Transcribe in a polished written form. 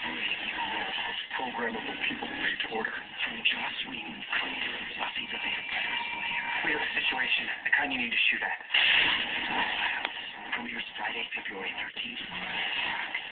Programmable people made to order. From Joss Whedon, creator of Buffy the Vampire Slayer. We have a situation, the kind you need to shoot at. Dollhouse premieres Friday, February 13th.